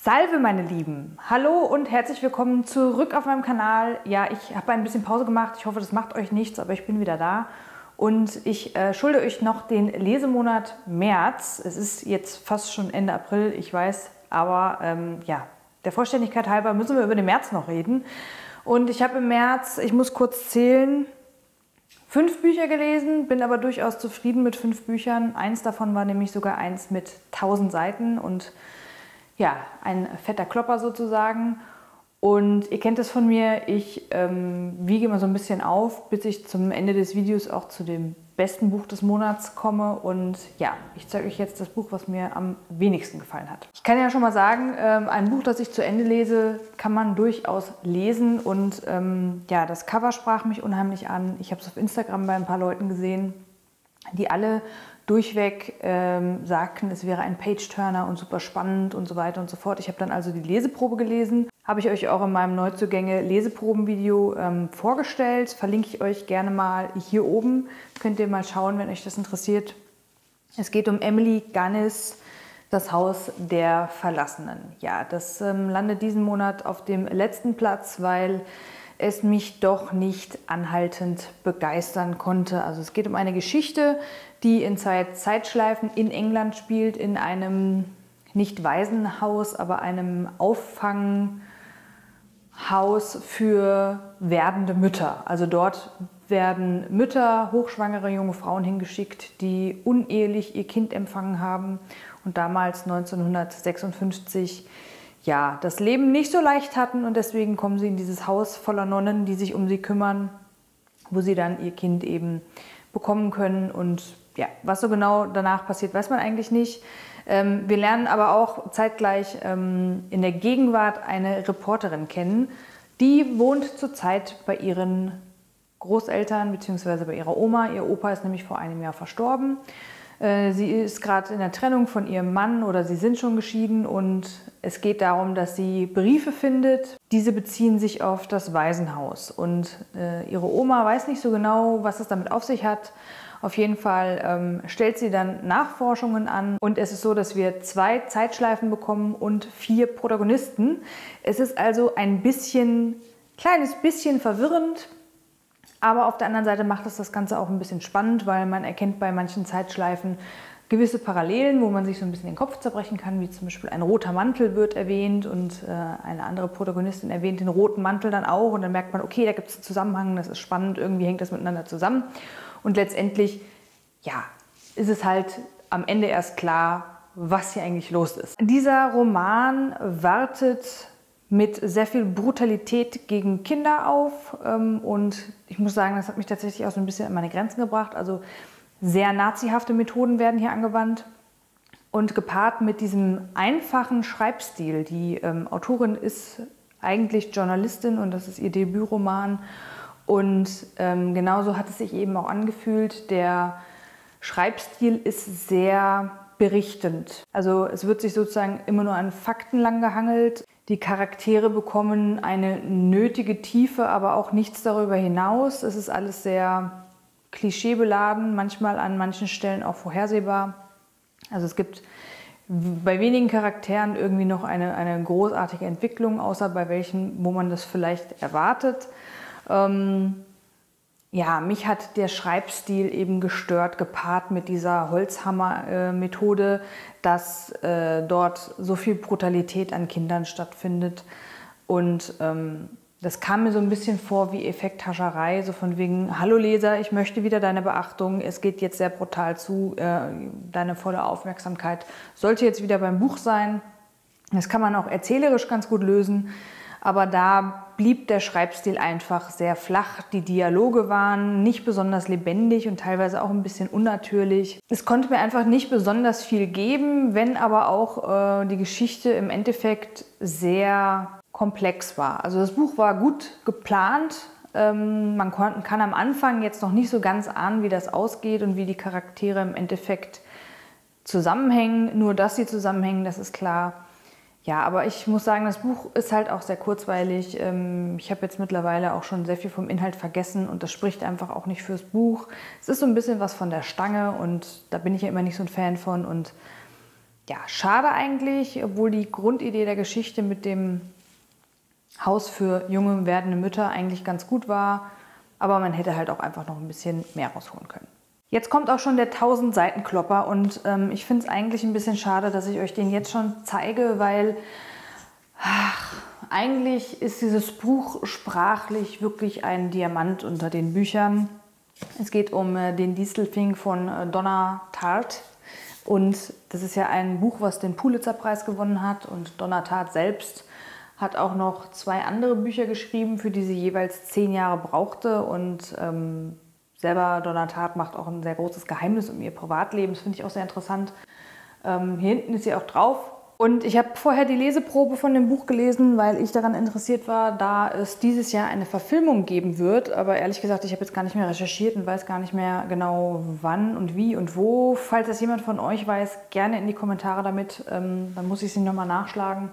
Salve meine Lieben! Hallo und herzlich willkommen zurück auf meinem Kanal. Ja, ich habe ein bisschen Pause gemacht. Ich hoffe, das macht euch nichts, aber ich bin wieder da. Und ich schulde euch noch den Lesemonat März. Es ist jetzt fast schon Ende April, ich weiß. Aber ja, der Vollständigkeit halber müssen wir über den März noch reden. Und ich habe im März, ich muss kurz zählen, 5 Bücher gelesen, bin aber durchaus zufrieden mit 5 Büchern. Eins davon war nämlich sogar eins mit 1000 Seiten und ja, ein fetter Klopper sozusagen. Und ihr kennt es von mir, ich wiege immer so ein bisschen auf, bis ich zum Ende des Videos auch zu dem besten Buch des Monats komme. Und ja, ich zeige euch jetzt das Buch, was mir am wenigsten gefallen hat. Ich kann ja schon mal sagen, ein Buch, das ich zu Ende lese, kann man durchaus lesen. Und ja, das Cover sprach mich unheimlich an. Ich habe es auf Instagram bei ein paar Leuten gesehen, die alle durchweg sagten, es wäre ein Page-Turner und super spannend und so weiter und so fort. Ich habe dann also die Leseprobe gelesen. Habe ich euch auch in meinem Neuzugänge-Leseproben-Video vorgestellt. Verlinke ich euch gerne mal hier oben. Könnt ihr mal schauen, wenn euch das interessiert. Es geht um Emily Guinness, das Haus der Verlassenen. Ja, das landet diesen Monat auf dem letzten Platz, weil es mich doch nicht anhaltend begeistern konnte. Also es geht um eine Geschichte, die in Zeitschleifen in England spielt, in einem nicht Waisenhaus, aber einem Auffanghaus für werdende Mütter. Also dort werden Mütter, hochschwangere junge Frauen hingeschickt, die unehelich ihr Kind empfangen haben und damals 1956 ja, das Leben nicht so leicht hatten und deswegen kommen sie in dieses Haus voller Nonnen, die sich um sie kümmern, wo sie dann ihr Kind eben bekommen können. Und ja, was so genau danach passiert, weiß man eigentlich nicht. Wir lernen aber auch zeitgleich in der Gegenwart eine Reporterin kennen, die wohnt zurzeit bei ihren Großeltern bzw. bei ihrer Oma. Ihr Opa ist nämlich vor einem Jahr verstorben. Sie ist gerade in der Trennung von ihrem Mann oder sie sind schon geschieden und es geht darum, dass sie Briefe findet. Diese beziehen sich auf das Waisenhaus und ihre Oma weiß nicht so genau, was es damit auf sich hat. Auf jeden Fall stellt sie dann Nachforschungen an und es ist so, dass wir 2 Zeitschleifen bekommen und 4 Protagonisten. Es ist also ein kleines bisschen verwirrend. Aber auf der anderen Seite macht es das Ganze auch ein bisschen spannend, weil man erkennt bei manchen Zeitschleifen gewisse Parallelen, wo man sich so ein bisschen den Kopf zerbrechen kann, wie zum Beispiel ein roter Mantel wird erwähnt und eine andere Protagonistin erwähnt den roten Mantel dann auch und dann merkt man, okay, da gibt es einen Zusammenhang, das ist spannend, irgendwie hängt das miteinander zusammen und letztendlich, ja, ist es halt am Ende erst klar, was hier eigentlich los ist. Dieser Roman wartet mit sehr viel Brutalität gegen Kinder auf und ich muss sagen, das hat mich tatsächlich auch so ein bisschen an meine Grenzen gebracht. Also sehr nazihafte Methoden werden hier angewandt und gepaart mit diesem einfachen Schreibstil. Die Autorin ist eigentlich Journalistin und das ist ihr Debütroman und genauso hat es sich eben auch angefühlt. Der Schreibstil ist sehr berichtend. Also es wird sich sozusagen immer nur an Fakten lang gehangelt. Die Charaktere bekommen eine nötige Tiefe, aber auch nichts darüber hinaus. Es ist alles sehr klischeebeladen, manchmal an manchen Stellen auch vorhersehbar. Also es gibt bei wenigen Charakteren irgendwie noch eine großartige Entwicklung, außer bei welchen, wo man das vielleicht erwartet. Ja, mich hat der Schreibstil eben gestört, gepaart mit dieser Holzhammer-Methode, dass dort so viel Brutalität an Kindern stattfindet. Und das kam mir so ein bisschen vor wie Effekthascherei, so von wegen, hallo Leser, ich möchte wieder deine Beachtung, es geht jetzt sehr brutal zu, deine volle Aufmerksamkeit sollte jetzt wieder beim Buch sein. Das kann man auch erzählerisch ganz gut lösen. Aber da blieb der Schreibstil einfach sehr flach. Die Dialoge waren nicht besonders lebendig und teilweise auch ein bisschen unnatürlich. Es konnte mir einfach nicht besonders viel geben, wenn aber auch die Geschichte im Endeffekt sehr komplex war. Also das Buch war gut geplant. Man kann am Anfang jetzt noch nicht so ganz ahnen, wie das ausgeht und wie die Charaktere im Endeffekt zusammenhängen. Nur, dass sie zusammenhängen, das ist klar. Ja, aber ich muss sagen, das Buch ist halt auch sehr kurzweilig. Ich habe jetzt mittlerweile auch schon sehr viel vom Inhalt vergessen und das spricht einfach auch nicht fürs Buch. Es ist so ein bisschen was von der Stange und da bin ich ja immer nicht so ein Fan von und Ja, schade eigentlich, obwohl die Grundidee der Geschichte mit dem Haus für junge werdende Mütter eigentlich ganz gut war, aber man hätte halt auch einfach noch ein bisschen mehr rausholen können. Jetzt kommt auch schon der 1000-Seiten-Klopper und ich finde es eigentlich ein bisschen schade, dass ich euch den jetzt schon zeige, weil eigentlich ist dieses Buch sprachlich wirklich ein Diamant unter den Büchern. Es geht um den Distelfink von Donna Tartt und das ist ja ein Buch, was den Pulitzer-Preis gewonnen hat und Donna Tartt selbst hat auch noch 2 andere Bücher geschrieben, für die sie jeweils 10 Jahre brauchte und selber Donna Tartt macht auch ein sehr großes Geheimnis um ihr Privatleben. Das finde ich auch sehr interessant. Hier hinten ist sie auch drauf. Und ich habe vorher die Leseprobe von dem Buch gelesen, weil ich daran interessiert war, da es dieses Jahr eine Verfilmung geben wird. Aber ehrlich gesagt, ich habe jetzt gar nicht mehr recherchiert und weiß gar nicht mehr genau wann und wie und wo. Falls das jemand von euch weiß, gerne in die Kommentare damit. Dann muss ich sie nochmal nachschlagen.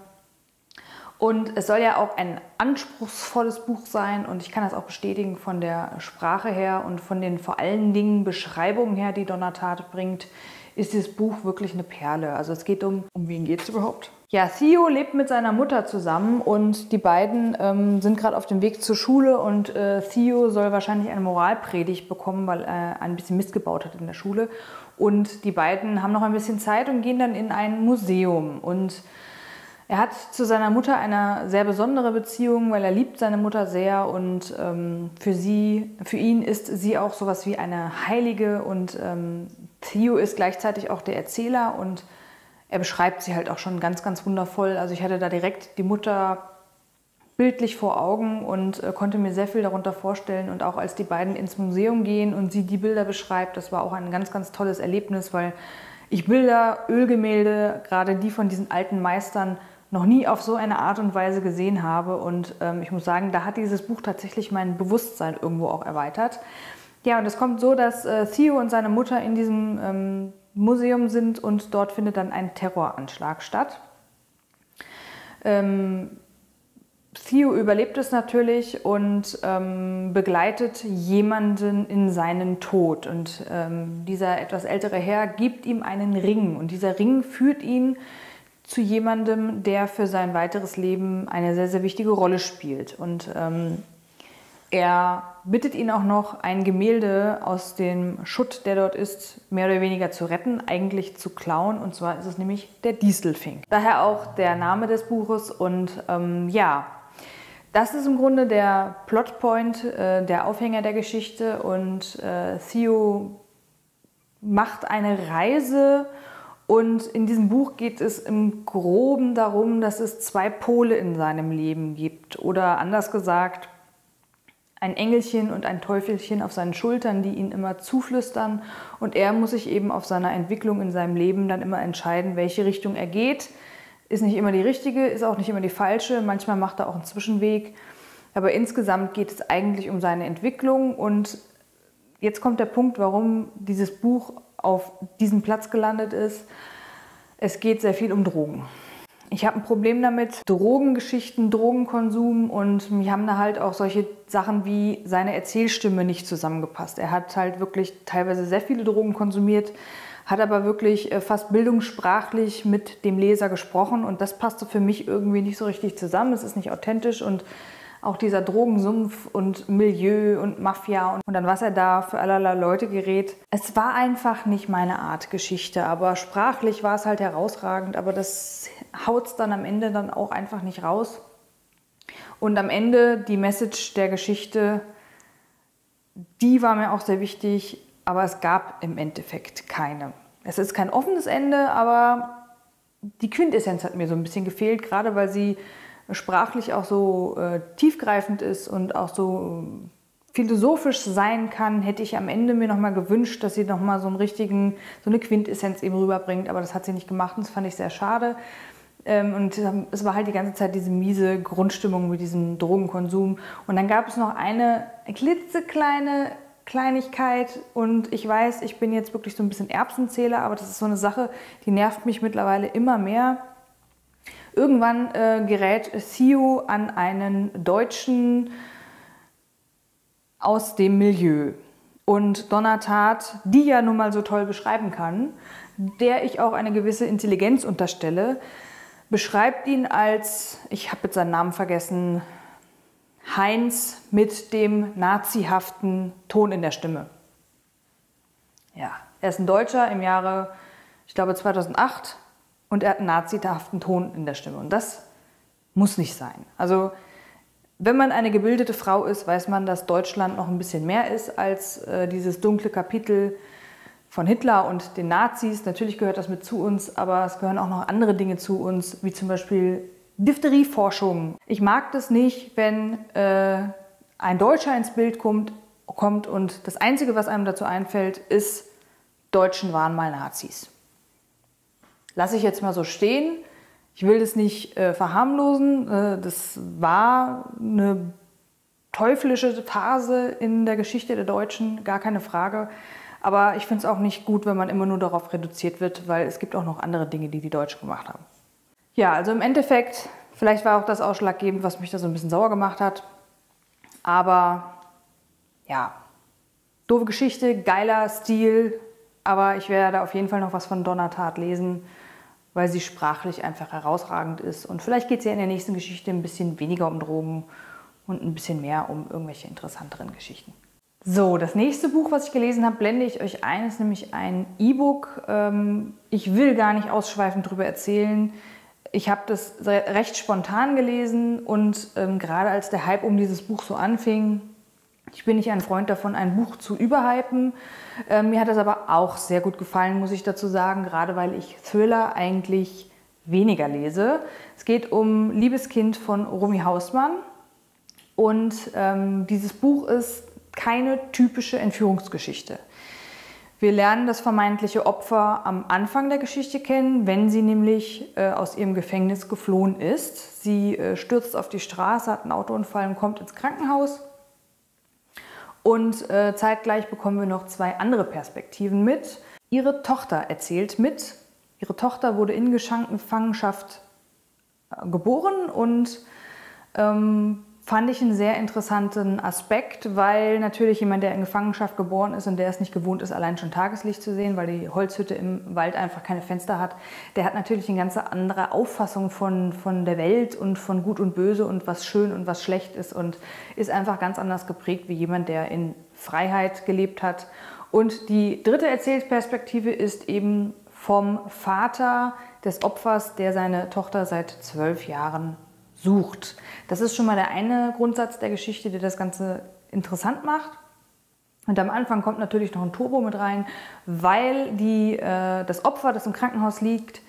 Und es soll ja auch ein anspruchsvolles Buch sein und ich kann das auch bestätigen von der Sprache her und von den vor allen Dingen Beschreibungen her, die Donna Tartt bringt, ist dieses Buch wirklich eine Perle. Also es geht um wen geht es überhaupt? Ja, Theo lebt mit seiner Mutter zusammen und die beiden sind gerade auf dem Weg zur Schule und Theo soll wahrscheinlich eine Moralpredigt bekommen, weil er ein bisschen Mist gebaut hat in der Schule. Und die beiden haben noch ein bisschen Zeit und gehen dann in ein Museum und er hat zu seiner Mutter eine sehr besondere Beziehung, weil er liebt seine Mutter sehr und für ihn ist sie auch sowas wie eine Heilige und Theo ist gleichzeitig auch der Erzähler und er beschreibt sie halt auch schon ganz, ganz wundervoll. Also ich hatte da direkt die Mutter bildlich vor Augen und konnte mir sehr viel darunter vorstellen und auch als die beiden ins Museum gehen und sie die Bilder beschreibt, das war auch ein ganz, ganz tolles Erlebnis, weil ich Bilder, Ölgemälde, gerade die von diesen alten Meistern, noch nie auf so eine Art und Weise gesehen habe und ich muss sagen, da hat dieses Buch tatsächlich mein Bewusstsein irgendwo auch erweitert. Ja, und es kommt so, dass Theo und seine Mutter in diesem Museum sind und dort findet dann ein Terroranschlag statt. Theo überlebt es natürlich und begleitet jemanden in seinen Tod und dieser etwas ältere Herr gibt ihm einen Ring und dieser Ring führt ihn zu jemandem, der für sein weiteres Leben eine sehr, sehr wichtige Rolle spielt. Und er bittet ihn auch noch, ein Gemälde aus dem Schutt, der dort ist, mehr oder weniger zu retten, eigentlich zu klauen. Und zwar ist es nämlich der Distelfink. Daher auch der Name des Buches. Und ja, das ist im Grunde der Plotpoint, der Aufhänger der Geschichte. Und Theo macht eine Reise. Und in diesem Buch geht es im Groben darum, dass es 2 Pole in seinem Leben gibt. Oder anders gesagt, ein Engelchen und ein Teufelchen auf seinen Schultern, die ihn immer zuflüstern. Und er muss sich eben auf seiner Entwicklung in seinem Leben dann immer entscheiden, welche Richtung er geht. Ist nicht immer die richtige, ist auch nicht immer die falsche. Manchmal macht er auch einen Zwischenweg. Aber insgesamt geht es eigentlich um seine Entwicklung. Und jetzt kommt der Punkt, warum dieses Buch auf diesem Platz gelandet ist. Es geht sehr viel um Drogen. Ich habe ein Problem damit, Drogengeschichten, Drogenkonsum und mir haben da halt auch solche Sachen wie seine Erzählstimme nicht zusammengepasst. Er hat halt wirklich teilweise sehr viele Drogen konsumiert, hat aber wirklich fast bildungssprachlich mit dem Leser gesprochen und das passte für mich irgendwie nicht so richtig zusammen. Es ist nicht authentisch und auch dieser Drogensumpf und Milieu und Mafia und dann was er da für allerlei Leute gerät. Es war einfach nicht meine Art Geschichte, aber sprachlich war es halt herausragend, aber das haut es dann am Ende dann auch einfach nicht raus. Und am Ende die Message der Geschichte, die war mir auch sehr wichtig, aber es gab im Endeffekt keine. Es ist kein offenes Ende, aber die Quintessenz hat mir so ein bisschen gefehlt, gerade weil sie sprachlich auch so tiefgreifend ist und auch so philosophisch sein kann, hätte ich am Ende mir nochmal gewünscht, dass sie nochmal so eine Quintessenz eben rüberbringt, aber das hat sie nicht gemacht und das fand ich sehr schade. Und es war halt die ganze Zeit diese miese Grundstimmung mit diesem Drogenkonsum. Und dann gab es noch eine klitzekleine Kleinigkeit und ich weiß, ich bin jetzt wirklich so ein bisschen Erbsenzähler, aber das ist so eine Sache, die nervt mich mittlerweile immer mehr. Irgendwann gerät Theo an einen Deutschen aus dem Milieu. Und Donna Tartt, die ja nun mal so toll beschreiben kann, der ich auch eine gewisse Intelligenz unterstelle, beschreibt ihn als, ich habe jetzt seinen Namen vergessen, Heinz mit dem nazihaften Ton in der Stimme. Ja, er ist ein Deutscher im Jahre, ich glaube 2008, und er hat einen nazihaften Ton in der Stimme. Und das muss nicht sein. Also wenn man eine gebildete Frau ist, weiß man, dass Deutschland noch ein bisschen mehr ist als dieses dunkle Kapitel von Hitler und den Nazis. Natürlich gehört das mit zu uns, aber es gehören auch noch andere Dinge zu uns, wie zum Beispiel Diphterieforschung. Ich mag das nicht, wenn ein Deutscher ins Bild kommt und das Einzige, was einem dazu einfällt, ist, Deutschen waren mal Nazis. Lasse ich jetzt mal so stehen. Ich will das nicht verharmlosen. Das war eine teuflische Phase in der Geschichte der Deutschen, gar keine Frage. Aber ich finde es auch nicht gut, wenn man immer nur darauf reduziert wird, weil es gibt auch noch andere Dinge, die die Deutschen gemacht haben. Ja, also im Endeffekt, vielleicht war auch das ausschlaggebend, was mich da so ein bisschen sauer gemacht hat. Aber ja, doofe Geschichte, geiler Stil. Aber ich werde auf jeden Fall noch was von Donna Tartt lesen, weil sie sprachlich einfach herausragend ist. Und vielleicht geht es ja in der nächsten Geschichte ein bisschen weniger um Drogen und ein bisschen mehr um irgendwelche interessanteren Geschichten. So, das nächste Buch, was ich gelesen habe, blende ich euch ein, ist nämlich ein E-Book. Ich will gar nicht ausschweifend darüber erzählen. Ich habe das recht spontan gelesen und gerade als der Hype um dieses Buch so anfing, ich bin nicht ein Freund davon, ein Buch zu überhypen. Mir hat das aber auch sehr gut gefallen, muss ich dazu sagen, gerade weil ich Thriller eigentlich weniger lese. Es geht um Liebeskind von Romy Hausmann und dieses Buch ist keine typische Entführungsgeschichte. Wir lernen das vermeintliche Opfer am Anfang der Geschichte kennen, wenn sie nämlich aus ihrem Gefängnis geflohen ist. Sie stürzt auf die Straße, hat einen Autounfall und kommt ins Krankenhaus. Und zeitgleich bekommen wir noch zwei andere Perspektiven mit. Ihre Tochter erzählt mit. Ihre Tochter wurde in Gefangenschaft geboren und fand ich einen sehr interessanten Aspekt, weil natürlich jemand, der in Gefangenschaft geboren ist und der es nicht gewohnt ist, allein schon Tageslicht zu sehen, weil die Holzhütte im Wald einfach keine Fenster hat, der hat natürlich eine ganz andere Auffassung von der Welt und von Gut und Böse und was schön und was schlecht ist und ist einfach ganz anders geprägt wie jemand, der in Freiheit gelebt hat. Und die dritte Erzählperspektive ist eben vom Vater des Opfers, der seine Tochter seit 12 Jahren sucht. Das ist schon mal der eine Grundsatz der Geschichte, der das Ganze interessant macht. Und am Anfang kommt natürlich noch ein Turbo mit rein, weil das Opfer, das im Krankenhaus liegt,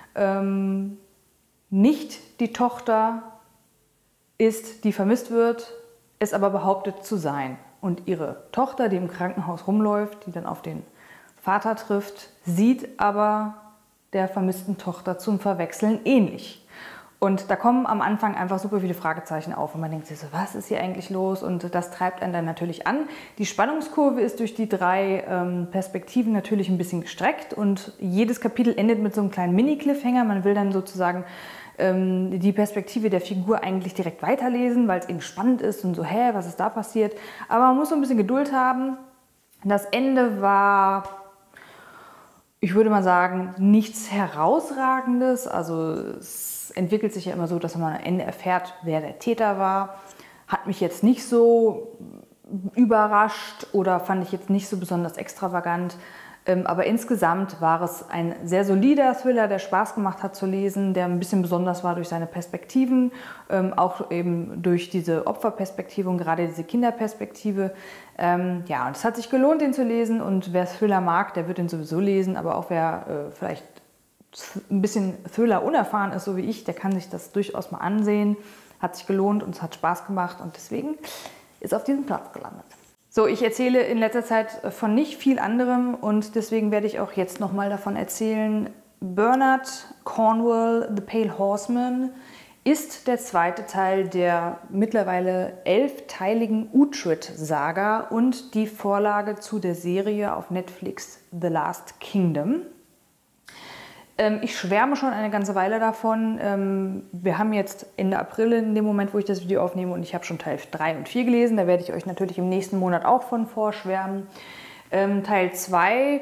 nicht die Tochter ist, die vermisst wird, es aber behauptet zu sein. Und ihre Tochter, die im Krankenhaus rumläuft, die dann auf den Vater trifft, sieht aber der vermissten Tochter zum Verwechseln ähnlich. Und da kommen am Anfang einfach super viele Fragezeichen auf und man denkt sich so, was ist hier eigentlich los? Und das treibt einen dann natürlich an. Die Spannungskurve ist durch die drei Perspektiven natürlich ein bisschen gestreckt und jedes Kapitel endet mit so einem kleinen Mini-Cliffhanger. Man will dann sozusagen die Perspektive der Figur eigentlich direkt weiterlesen, weil es eben spannend ist und so, was ist da passiert? Aber man muss so ein bisschen Geduld haben. Das Ende war, ich würde mal sagen, nichts Herausragendes. Also es entwickelt sich ja immer so, dass man am Ende erfährt, wer der Täter war. Hat mich jetzt nicht so überrascht oder fand ich jetzt nicht so besonders extravagant. Aber insgesamt war es ein sehr solider Thriller, der Spaß gemacht hat zu lesen, der ein bisschen besonders war durch seine Perspektiven, auch eben durch diese Opferperspektive und gerade diese Kinderperspektive. Ja, und es hat sich gelohnt, den zu lesen und wer Thriller mag, der wird den sowieso lesen, aber auch wer vielleicht ein bisschen Thriller unerfahren ist, so wie ich, der kann sich das durchaus mal ansehen. Hat sich gelohnt und es hat Spaß gemacht und deswegen ist auf diesem Platz gelandet. So, ich erzähle in letzter Zeit von nicht viel anderem und deswegen werde ich auch jetzt nochmal davon erzählen. Bernard Cornwell, The Pale Horseman, ist der zweite Teil der mittlerweile 11-teiligen Uhtred-Saga und die Vorlage zu der Serie auf Netflix The Last Kingdom. Ich schwärme schon eine ganze Weile davon. Wir haben jetzt Ende April in dem Moment, wo ich das Video aufnehme, und ich habe schon Teil 3 und 4 gelesen. Da werde ich euch natürlich im nächsten Monat auch von vorschwärmen. Teil 2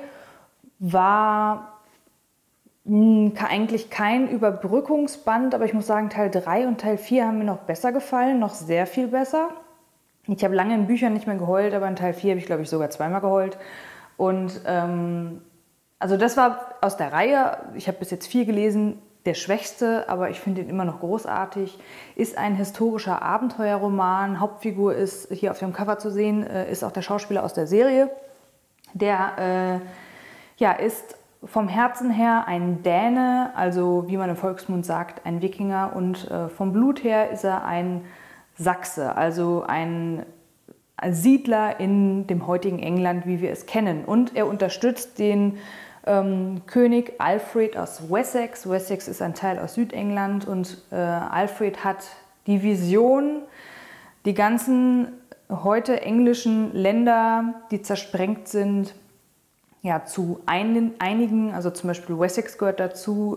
war eigentlich kein Überbrückungsband, aber ich muss sagen, Teil 3 und Teil 4 haben mir noch besser gefallen, noch sehr viel besser. Ich habe lange in Büchern nicht mehr geheult, aber in Teil 4 habe ich, glaube ich, sogar zweimal geheult. Und also das war aus der Reihe, ich habe bis jetzt 4 gelesen, der schwächste, aber ich finde ihn immer noch großartig. Ist ein historischer Abenteuerroman. Hauptfigur ist hier auf dem Cover zu sehen, ist auch der Schauspieler aus der Serie. Der ist vom Herzen her ein Däne, also wie man im Volksmund sagt, ein Wikinger. Und vom Blut her ist er ein Sachse, also ein Siedler in dem heutigen England, wie wir es kennen. Und er unterstützt den König Alfred aus Wessex. Wessex ist ein Teil aus Südengland und Alfred hat die Vision, die ganzen heute englischen Länder, die zersprengt sind, ja, zu einigen, also zum Beispiel Wessex gehört dazu,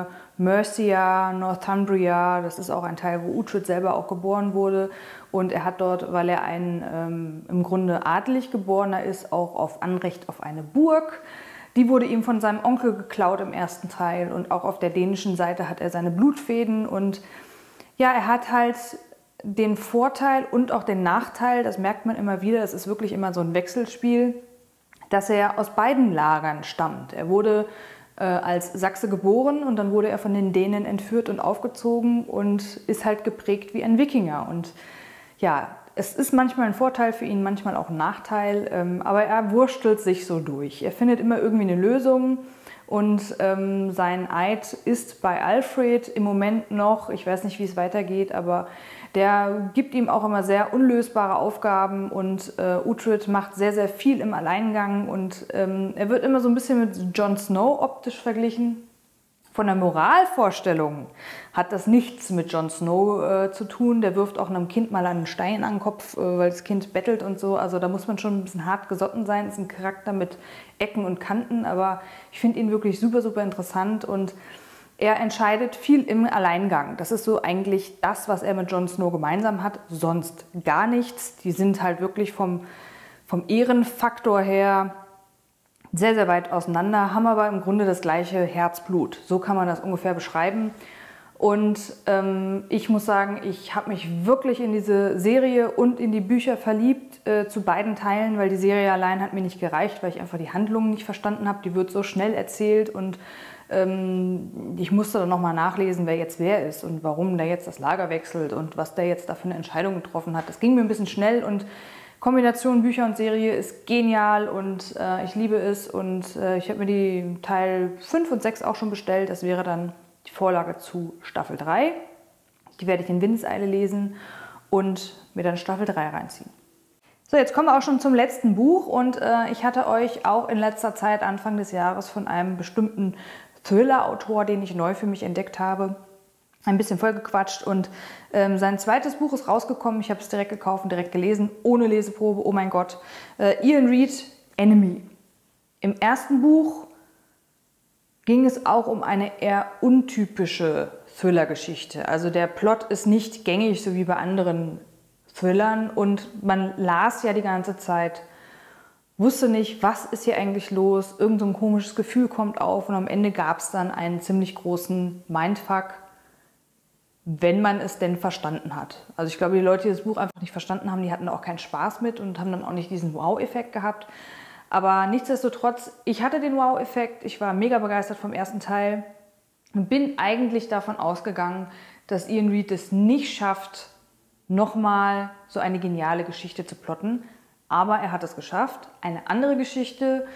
Mercia, Northumbria, das ist auch ein Teil, wo Uhtred selber auch geboren wurde. Und er hat dort, weil er ein im Grunde adelig geborener ist, auch auf Anrecht auf eine Burg. Die wurde ihm von seinem Onkel geklaut im ersten Teil, und auch auf der dänischen Seite hat er seine Blutfäden. Und ja, er hat halt den Vorteil und auch den Nachteil, das merkt man immer wieder, es ist wirklich immer so ein Wechselspiel, dass er aus beiden Lagern stammt. Er wurde als Sachse geboren und dann wurde er von den Dänen entführt und aufgezogen und ist halt geprägt wie ein Wikinger. Und ja, es ist manchmal ein Vorteil für ihn, manchmal auch ein Nachteil, aber er wurstelt sich so durch. Er findet immer irgendwie eine Lösung und sein Eid ist bei Alfred im Moment noch, ich weiß nicht, wie es weitergeht, aber der gibt ihm auch immer sehr unlösbare Aufgaben und Uhtred macht sehr, sehr viel im Alleingang und er wird immer so ein bisschen mit Jon Snow optisch verglichen. Von der Moralvorstellung hat das nichts mit Jon Snow zu tun. Der wirft auch einem Kind mal einen Stein an den Kopf, weil das Kind bettelt und so. Also da muss man schon ein bisschen hart gesotten sein. Ist ein Charakter mit Ecken und Kanten, aber ich finde ihn wirklich super, super interessant und er entscheidet viel im Alleingang. Das ist so eigentlich das, was er mit Jon Snow gemeinsam hat. Sonst gar nichts. Die sind halt wirklich vom Ehrenfaktor her sehr, sehr weit auseinander, haben aber im Grunde das gleiche Herzblut. So kann man das ungefähr beschreiben. Und ich muss sagen, ich habe mich wirklich in diese Serie und in die Bücher verliebt, zu beiden Teilen, weil die Serie allein hat mir nicht gereicht, weil ich einfach die Handlung nicht verstanden habe. Die wird so schnell erzählt und ich musste dann nochmal nachlesen, wer jetzt wer ist und warum der jetzt das Lager wechselt und was der jetzt da für eine Entscheidung getroffen hat. Das ging mir ein bisschen schnell und Kombination Bücher und Serie ist genial und ich liebe es und ich habe mir die Teil 5 und 6 auch schon bestellt. Das wäre dann die Vorlage zu Staffel 3. Die werde ich in Windeseile lesen und mir dann Staffel 3 reinziehen. So, jetzt kommen wir auch schon zum letzten Buch und ich hatte euch auch in letzter Zeit, Anfang des Jahres, von einem bestimmten Thriller-Autor, den ich neu für mich entdeckt habe, ein bisschen vollgequatscht und sein zweites Buch ist rausgekommen. Ich habe es direkt gekauft und direkt gelesen, ohne Leseprobe. Oh mein Gott. Ian Reid, Enemy. Im ersten Buch ging es auch um eine eher untypische Thriller-Geschichte. Also der Plot ist nicht gängig, so wie bei anderen Thrillern. Und man las ja die ganze Zeit, wusste nicht, was ist hier eigentlich los. Irgend so ein komisches Gefühl kommt auf und am Ende gab es dann einen ziemlich großen Mindfuck, wenn man es denn verstanden hat. Also ich glaube, die Leute, die das Buch einfach nicht verstanden haben, die hatten auch keinen Spaß mit und haben dann auch nicht diesen Wow-Effekt gehabt. Aber nichtsdestotrotz, ich hatte den Wow-Effekt, ich war mega begeistert vom ersten Teil und bin eigentlich davon ausgegangen, dass Ian Reid es nicht schafft, nochmal so eine geniale Geschichte zu plotten. Aber er hat es geschafft. Eine andere Geschichte.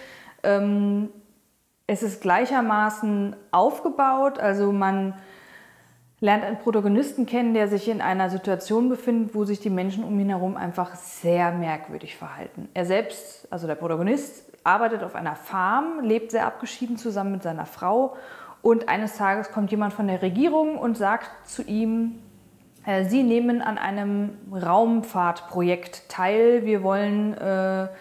Es ist gleichermaßen aufgebaut, also man lernt einen Protagonisten kennen, der sich in einer Situation befindet, wo sich die Menschen um ihn herum einfach sehr merkwürdig verhalten. Er selbst, also der Protagonist, arbeitet auf einer Farm, lebt sehr abgeschieden zusammen mit seiner Frau und eines Tages kommt jemand von der Regierung und sagt zu ihm, sie nehmen an einem Raumfahrtprojekt teil, wir wollen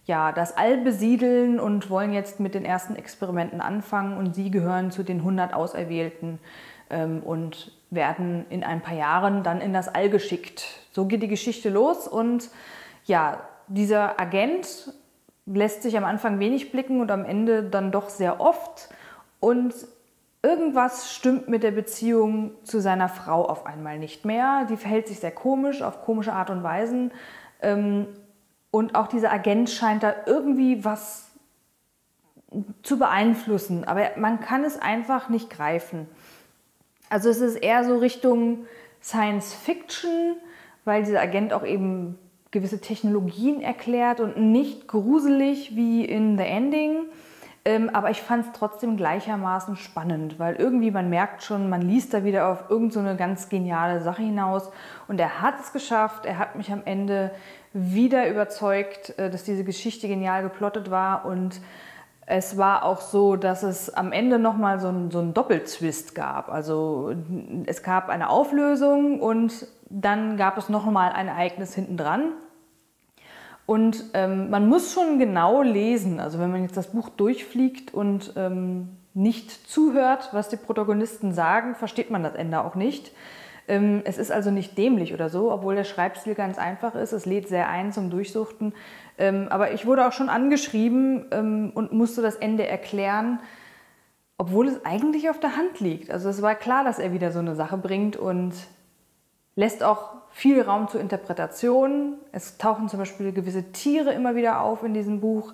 ja, das All besiedeln und wollen jetzt mit den ersten Experimenten anfangen. Und sie gehören zu den 100 Auserwählten und werden in ein paar Jahren dann in das All geschickt. So geht die Geschichte los. Und ja, dieser Agent lässt sich am Anfang wenig blicken und am Ende dann doch sehr oft. Und irgendwas stimmt mit der Beziehung zu seiner Frau auf einmal nicht mehr. Die verhält sich sehr komisch, auf komische Art und Weisen. Und auch dieser Agent scheint da irgendwie was zu beeinflussen. Aber man kann es einfach nicht greifen. Also es ist eher so Richtung Science Fiction, weil dieser Agent auch eben gewisse Technologien erklärt und nicht gruselig wie in The Ending. Aber ich fand es trotzdem gleichermaßen spannend, weil irgendwie man merkt schon, man liest da wieder auf irgend so eine ganz geniale Sache hinaus. Und er hat es geschafft, er hat mich am Ende wieder überzeugt, dass diese Geschichte genial geplottet war. Und es war auch so, dass es am Ende nochmal so einen Doppeltwist gab. Also es gab eine Auflösung und dann gab es nochmal ein Ereignis hinten dran. Und man muss schon genau lesen, also wenn man jetzt das Buch durchfliegt und nicht zuhört, was die Protagonisten sagen, versteht man das Ende auch nicht. Es ist also nicht dämlich oder so, obwohl der Schreibstil ganz einfach ist. Es lädt sehr ein zum Durchsuchten. Aber ich wurde auch schon angeschrieben und musste das Ende erklären, obwohl es eigentlich auf der Hand liegt. Also es war klar, dass er wieder so eine Sache bringt und lässt auch viel Raum zur Interpretation. Es tauchen zum Beispiel gewisse Tiere immer wieder auf in diesem Buch.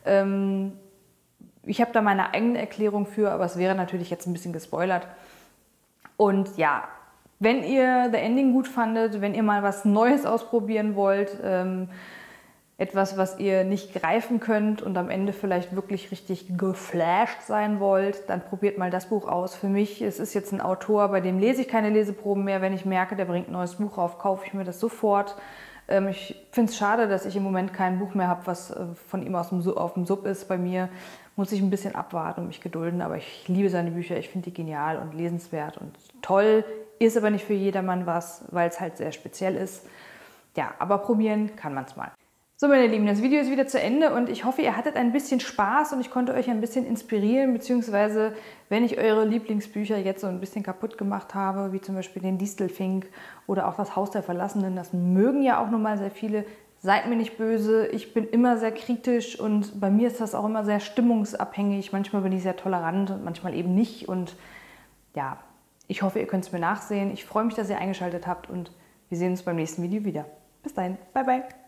Ich habe da meine eigene Erklärung für, aber es wäre natürlich jetzt ein bisschen gespoilert. Und ja, wenn ihr The Ending gut fandet, wenn ihr mal was Neues ausprobieren wollt, etwas, was ihr nicht greifen könnt und am Ende vielleicht wirklich richtig geflasht sein wollt, dann probiert mal das Buch aus. Für mich, es ist jetzt ein Autor, bei dem lese ich keine Leseproben mehr. Wenn ich merke, der bringt ein neues Buch auf, kaufe ich mir das sofort. Ich finde es schade, dass ich im Moment kein Buch mehr habe, was von ihm auf dem Sub ist. Bei mir muss ich ein bisschen abwarten und mich gedulden, aber ich liebe seine Bücher. Ich finde die genial und lesenswert und toll. Ist aber nicht für jedermann was, weil es halt sehr speziell ist. Ja, aber probieren kann man es mal. So, meine Lieben, das Video ist wieder zu Ende und ich hoffe, ihr hattet ein bisschen Spaß und ich konnte euch ein bisschen inspirieren, beziehungsweise wenn ich eure Lieblingsbücher jetzt so ein bisschen kaputt gemacht habe, wie zum Beispiel den Distelfink oder auch das Haus der Verlassenen, das mögen ja auch nun mal sehr viele. Seid mir nicht böse, ich bin immer sehr kritisch und bei mir ist das auch immer sehr stimmungsabhängig. Manchmal bin ich sehr tolerant und manchmal eben nicht und ja, ich hoffe, ihr könnt es mir nachsehen. Ich freue mich, dass ihr eingeschaltet habt und wir sehen uns beim nächsten Video wieder. Bis dahin, bye bye.